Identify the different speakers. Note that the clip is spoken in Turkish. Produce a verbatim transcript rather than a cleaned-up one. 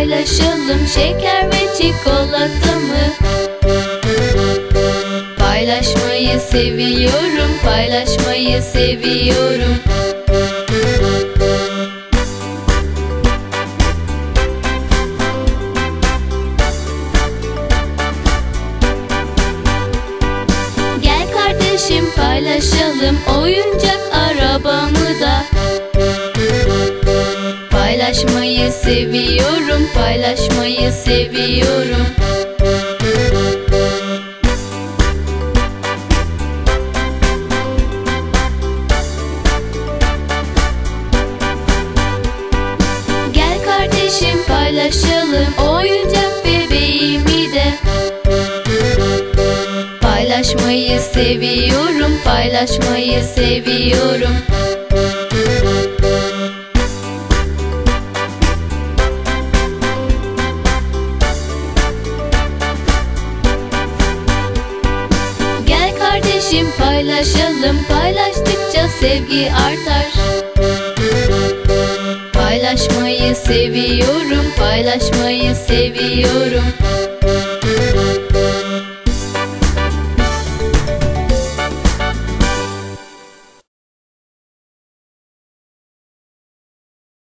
Speaker 1: paylaşalım şeker ve çikolatamı. Paylaşmayı seviyorum, paylaşmayı seviyorum. Gel kardeşim paylaşalım oyuncak arabamı da. Paylaşmayı seviyorum, paylaşmayı seviyorum. Gel kardeşim paylaşalım oyuncak bebeğimi de. Paylaşmayı seviyorum, paylaşmayı seviyorum. Gel kardeşim paylaşalım, paylaştıkça sevgi artar. Paylaşmayı seviyorum, paylaşmayı seviyorum.